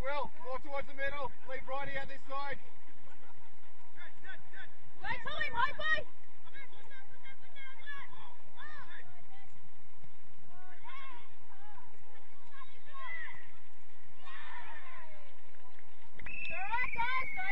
Will, more towards the middle. Leave Righty out this side. Wait for him, high boy! Alright guys,